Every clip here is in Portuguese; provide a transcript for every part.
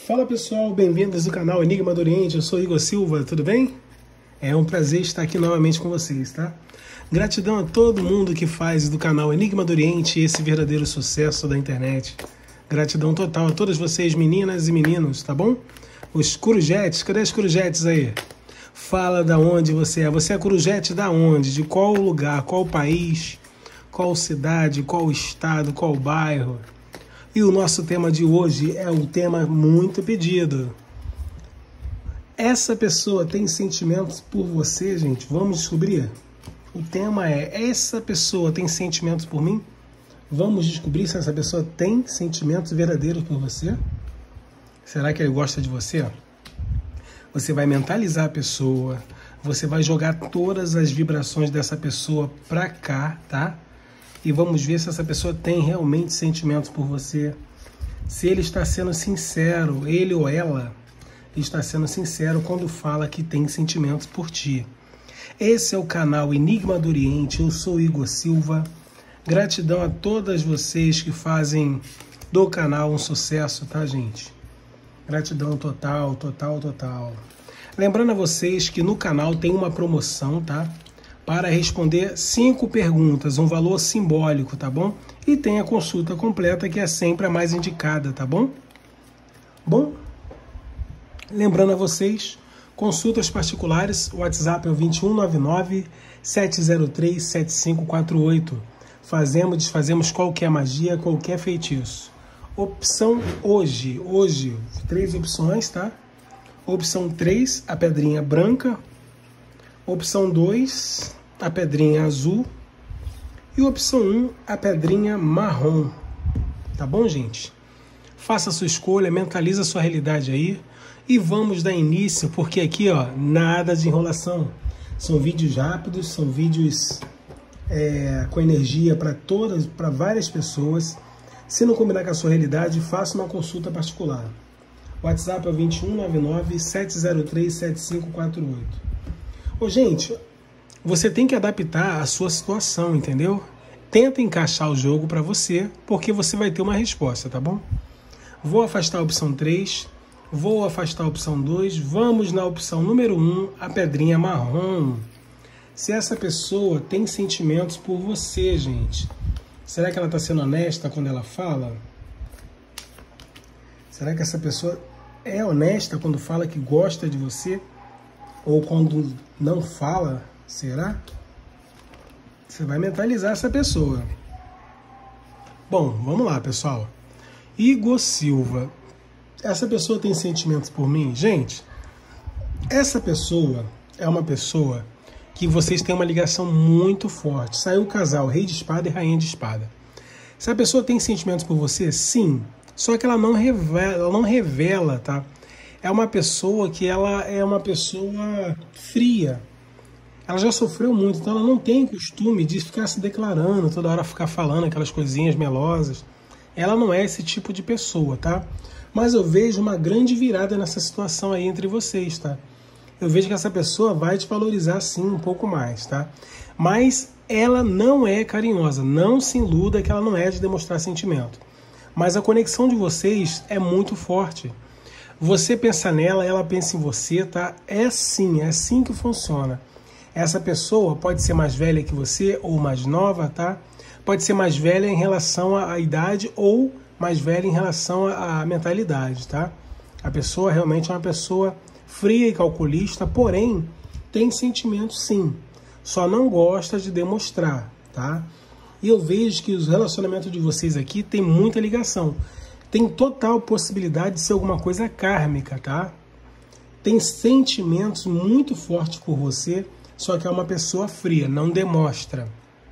Fala pessoal, bem-vindos ao canal Enigma do Oriente, eu sou Igor Silva, tudo bem? É um prazer estar aqui novamente com vocês, tá? Gratidão a todo mundo que faz do canal Enigma do Oriente esse verdadeiro sucesso da internet. Gratidão total a todas vocês, meninas e meninos, tá bom? Os corujetes, cadê os corujetes aí? Fala da onde você é. Você é corujete da onde? De qual lugar, qual país, qual cidade, qual estado, qual bairro? E o nosso tema de hoje é um tema muito pedido. Essa pessoa tem sentimentos por você, gente? Vamos descobrir? O tema é: essa pessoa tem sentimentos por mim? Vamos descobrir se essa pessoa tem sentimentos verdadeiros por você? Será que ele gosta de você? Você vai mentalizar a pessoa, você vai jogar todas as vibrações dessa pessoa pra cá, tá? E vamos ver se essa pessoa tem realmente sentimentos por você. Se ele está sendo sincero, ele ou ela está sendo sincero quando fala que tem sentimentos por ti. Esse é o canal Enigma do Oriente, eu sou Igor Silva. Gratidão a todas vocês que fazem do canal um sucesso, tá, gente? Gratidão total, total, total. Lembrando a vocês que no canal tem uma promoção, tá? Para responder 5 perguntas, um valor simbólico, tá bom? E tem a consulta completa, que é sempre a mais indicada, tá bom? Bom, lembrando a vocês, consultas particulares, o WhatsApp é o 2199-703-7548. Desfazemos qualquer magia, qualquer feitiço. Opção hoje, 3 opções, tá? Opção 3, a pedrinha branca. Opção 2, a pedrinha azul. E opção 1, a pedrinha marrom. Tá bom, gente? Faça a sua escolha, mentaliza a sua realidade aí. E vamos dar início, porque aqui, ó, nada de enrolação. São vídeos rápidos, são vídeos com energia para várias pessoas. Se não combinar com a sua realidade, faça uma consulta particular. O WhatsApp é o 2199-703-7548. Ô, gente, você tem que adaptar a sua situação, entendeu? Tenta encaixar o jogo para você, porque você vai ter uma resposta, tá bom? Vou afastar a opção 3, vou afastar a opção 2, vamos na opção número 1, a pedrinha marrom. Se essa pessoa tem sentimentos por você, gente, será que ela está sendo honesta quando ela fala? Será que essa pessoa é honesta quando fala que gosta de você? Ou quando não fala? Será? Você vai mentalizar essa pessoa. Bom, vamos lá, pessoal. Igor Silva. Essa pessoa tem sentimentos por mim? Gente, essa pessoa é uma pessoa que vocês têm uma ligação muito forte. Saiu o casal, rei de espada e rainha de espada. Se a pessoa tem sentimentos por você, sim. Só que ela não revela, tá? É uma pessoa que ela é uma pessoa fria. Ela já sofreu muito, então ela não tem costume de ficar se declarando, toda hora ficar falando aquelas coisinhas melosas. Ela não é esse tipo de pessoa, tá? Mas eu vejo uma grande virada nessa situação aí entre vocês, tá? Eu vejo que essa pessoa vai te valorizar sim um pouco mais, tá? Mas ela não é carinhosa, não se iluda que ela não é de demonstrar sentimento. Mas a conexão de vocês é muito forte. Você pensa nela, ela pensa em você, tá? É assim que funciona. Essa pessoa pode ser mais velha que você ou mais nova, tá? Pode ser mais velha em relação à idade ou mais velha em relação à mentalidade, tá? A pessoa realmente é uma pessoa fria e calculista, porém tem sentimentos sim. Só não gosta de demonstrar, tá? E eu vejo que os relacionamentos de vocês aqui tem muita ligação. Tem total possibilidade de ser alguma coisa kármica, tá? Tem sentimentos muito fortes por você, só que é uma pessoa fria, não demonstra.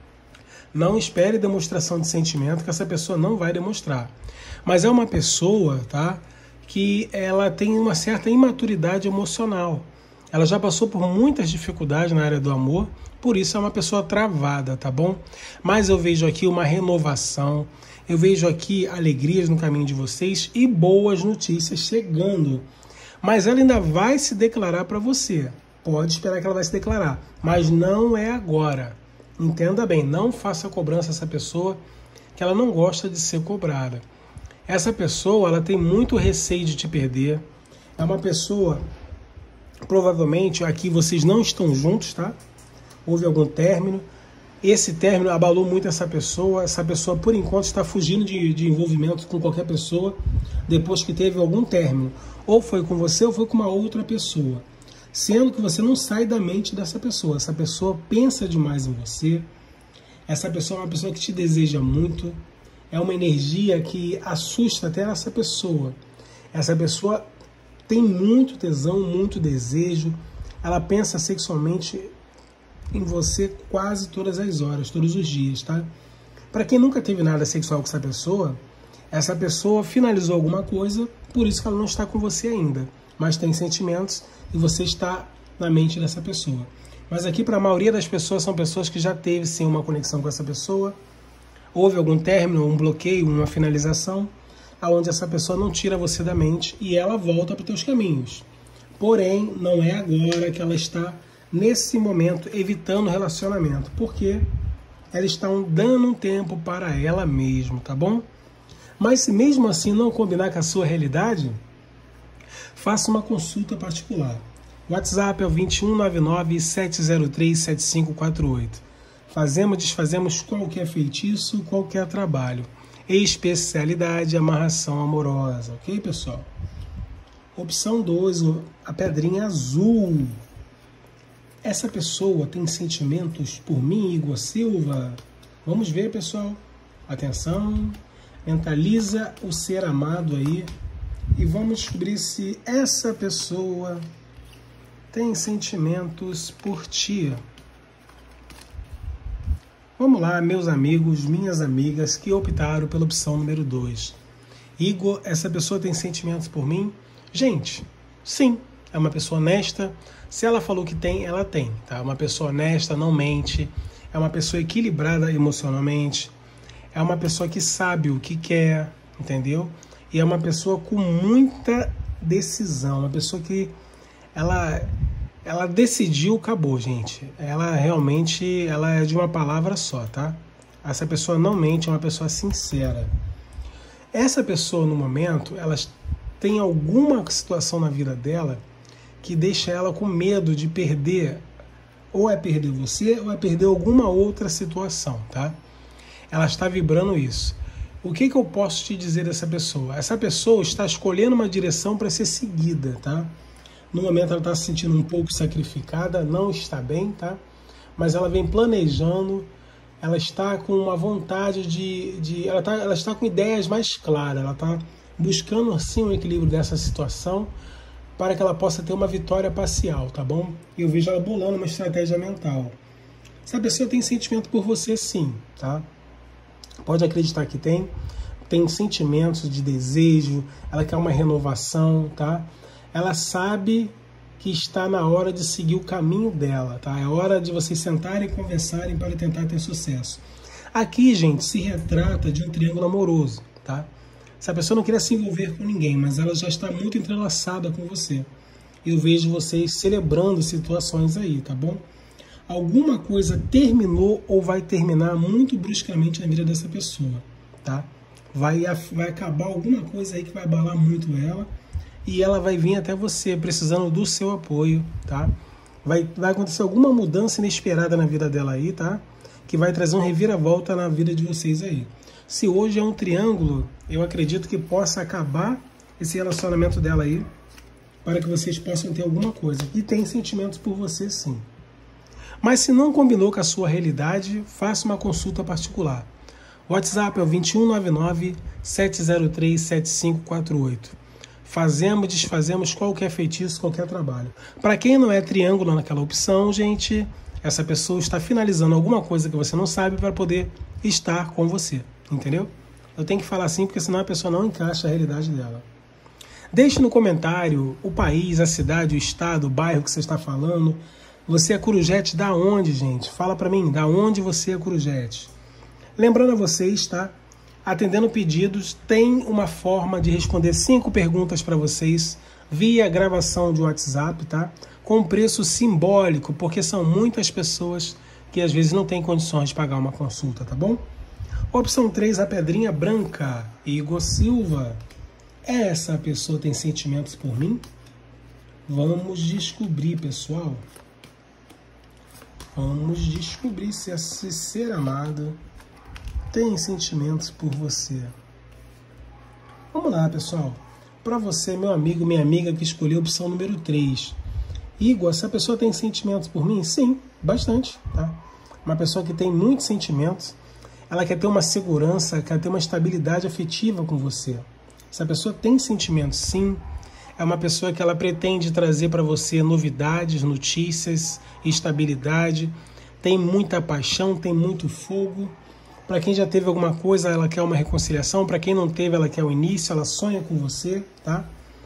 Não espere demonstração de sentimento, que essa pessoa não vai demonstrar. Mas é uma pessoa, tá, que ela tem uma certa imaturidade emocional. Ela já passou por muitas dificuldades na área do amor, por isso é uma pessoa travada, tá bom? Mas eu vejo aqui uma renovação, eu vejo aqui alegrias no caminho de vocês e boas notícias chegando. Mas ela ainda vai se declarar para você. Pode esperar que ela vai se declarar, mas não é agora. Entenda bem, não faça cobrança a essa pessoa, que ela não gosta de ser cobrada. Essa pessoa, ela tem muito receio de te perder. É uma pessoa, provavelmente, aqui vocês não estão juntos, tá? Houve algum término. Esse término abalou muito essa pessoa. Essa pessoa, por enquanto, está fugindo de envolvimento com qualquer pessoa depois que teve algum término. Ou foi com você ou foi com uma outra pessoa. Sendo que você não sai da mente dessa pessoa. Essa pessoa pensa demais em você. Essa pessoa é uma pessoa que te deseja muito. É uma energia que assusta até essa pessoa. Essa pessoa tem muito tesão, muito desejo. Ela pensa sexualmente em você quase todas as horas, todos os dias, tá? Para quem nunca teve nada sexual com essa pessoa finalizou alguma coisa, por isso que ela não está com você ainda. Mas tem sentimentos e você está na mente dessa pessoa. Mas aqui, para a maioria das pessoas, são pessoas que já teve sim uma conexão com essa pessoa. Houve algum término, um bloqueio, uma finalização, onde essa pessoa não tira você da mente e ela volta para os teus caminhos. Porém, não é agora que ela está, nesse momento, evitando relacionamento, porque ela está dando um tempo para ela mesma, tá bom? Mas se mesmo assim não combinar com a sua realidade, faça uma consulta particular. O WhatsApp é o 2199-703-7548. Desfazemos qualquer feitiço, qualquer trabalho. Especialidade, amarração amorosa. Ok, pessoal? Opção 2, a pedrinha azul. Essa pessoa tem sentimentos por mim, Igor Silva? Vamos ver, pessoal. Atenção. Mentaliza o ser amado aí. E vamos descobrir se essa pessoa tem sentimentos por ti. Vamos lá, meus amigos, minhas amigas que optaram pela opção número 2. Igor, essa pessoa tem sentimentos por mim? Gente, sim, é uma pessoa honesta. Se ela falou que tem, ela tem, tá? Uma pessoa honesta, não mente. É uma pessoa equilibrada emocionalmente. É uma pessoa que sabe o que quer, entendeu? E é uma pessoa com muita decisão. Uma pessoa que ela decidiu, acabou, gente. Ela realmente, ela é de uma palavra só, tá? Essa pessoa não mente, é uma pessoa sincera. Essa pessoa, no momento, ela tem alguma situação na vida dela que deixa ela com medo de perder, ou é perder você, ou é perder alguma outra situação, tá? Ela está vibrando isso. O que eu posso te dizer dessa pessoa? Essa pessoa está escolhendo uma direção para ser seguida, tá? No momento ela está se sentindo um pouco sacrificada, não está bem, tá? Mas ela vem planejando, ela está com uma vontade ela está com ideias mais claras, ela está buscando assim um equilíbrio dessa situação para que ela possa ter uma vitória parcial, tá bom? Eu vejo ela bolando uma estratégia mental. Essa pessoa tem sentimento por você sim, tá? Pode acreditar que tem sentimentos de desejo, ela quer uma renovação, tá? Ela sabe que está na hora de seguir o caminho dela, tá? É hora de vocês sentarem e conversarem para tentar ter sucesso. Aqui, gente, se retrata de um triângulo amoroso, tá? Essa pessoa não queria se envolver com ninguém, mas ela já está muito entrelaçada com você. Eu vejo vocês celebrando situações aí, tá bom? Alguma coisa terminou ou vai terminar muito bruscamente na vida dessa pessoa, tá? Vai acabar alguma coisa aí que vai abalar muito ela e ela vai vir até você precisando do seu apoio, tá? Vai acontecer alguma mudança inesperada na vida dela aí, tá? Que vai trazer um reviravolta na vida de vocês aí. Se hoje é um triângulo, eu acredito que possa acabar esse relacionamento dela aí para que vocês possam ter alguma coisa. E tem sentimentos por você sim. Mas se não combinou com a sua realidade, faça uma consulta particular. O WhatsApp é o 2199-703-7548. Desfazemos qualquer feitiço, qualquer trabalho. Para quem não é triângulo naquela opção, gente, essa pessoa está finalizando alguma coisa que você não sabe para poder estar com você, entendeu? Eu tenho que falar assim porque senão a pessoa não encaixa a realidade dela. Deixe no comentário o país, a cidade, o estado, o bairro que você está falando. Você é Corujete da onde, gente? Fala pra mim, da onde você é Corujete? Lembrando a vocês, tá? Atendendo pedidos, tem uma forma de responder 5 perguntas para vocês via gravação de WhatsApp, tá? Com preço simbólico, porque são muitas pessoas que às vezes não têm condições de pagar uma consulta, tá bom? Opção 3, a pedrinha branca. Igor Silva. Essa pessoa tem sentimentos por mim? Vamos descobrir, pessoal. Vamos descobrir se esse ser amado tem sentimentos por você. Vamos lá, pessoal. Para você, meu amigo, minha amiga que escolheu a opção número 3. Igor, essa pessoa tem sentimentos por mim? Sim, bastante, tá? Uma pessoa que tem muitos sentimentos. Ela quer ter uma segurança, quer ter uma estabilidade afetiva com você. Essa pessoa tem sentimentos, sim. É uma pessoa que ela pretende trazer para você novidades, notícias, estabilidade. Tem muita paixão, tem muito fogo. Para quem já teve alguma coisa, ela quer uma reconciliação. Para quem não teve, ela quer o início, ela sonha com você, tá?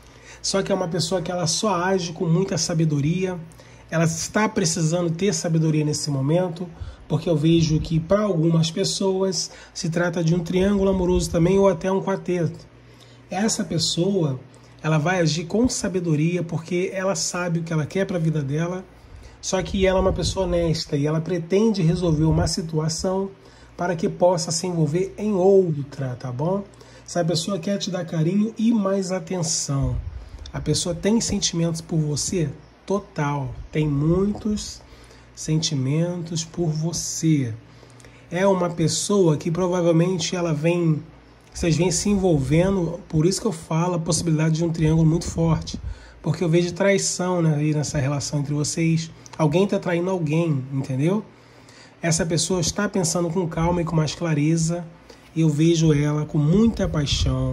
Só que é uma pessoa que ela só age com muita sabedoria. Ela está precisando ter sabedoria nesse momento, porque eu vejo que para algumas pessoas se trata de um triângulo amoroso também ou até um quarteto. Essa pessoa, ela vai agir com sabedoria porque ela sabe o que ela quer para a vida dela, só que ela é uma pessoa honesta e ela pretende resolver uma situação para que possa se envolver em outra, tá bom? Essa pessoa quer te dar carinho e mais atenção. A pessoa tem sentimentos por você? Total. Tem muitos sentimentos por você. É uma pessoa que provavelmente vocês vêm se envolvendo, por isso que eu falo a possibilidade de um triângulo muito forte, porque eu vejo traição, né, aí nessa relação entre vocês. Alguém está traindo alguém, entendeu? Essa pessoa está pensando com calma e com mais clareza, e eu vejo ela com muita paixão,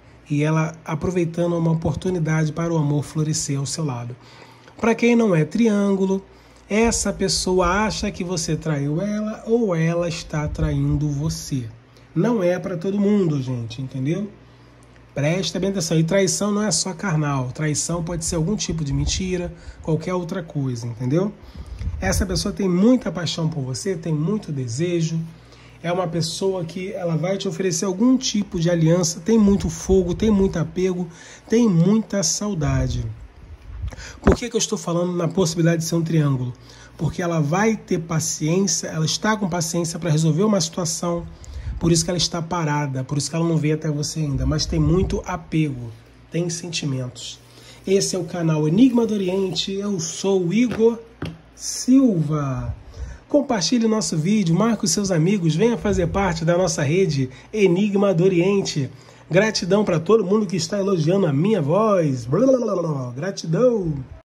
e ela aproveitando uma oportunidade para o amor florescer ao seu lado. Para quem não é triângulo, essa pessoa acha que você traiu ela ou ela está traindo você. Não é para todo mundo, gente, entendeu? Presta bem atenção. E traição não é só carnal. Traição pode ser algum tipo de mentira, qualquer outra coisa, entendeu? Essa pessoa tem muita paixão por você, tem muito desejo. É uma pessoa que ela vai te oferecer algum tipo de aliança, tem muito fogo, tem muito apego, tem muita saudade. Por que eu estou falando na possibilidade de ser um triângulo? Porque ela vai ter paciência, ela está com paciência para resolver uma situação, por isso que ela está parada, por isso que ela não veio até você ainda, mas tem muito apego, tem sentimentos. Esse é o canal Enigma do Oriente, eu sou o Igor Silva. Compartilhe nosso vídeo, marque os seus amigos, venha fazer parte da nossa rede Enigma do Oriente. Gratidão para todo mundo que está elogiando a minha voz. Gratidão.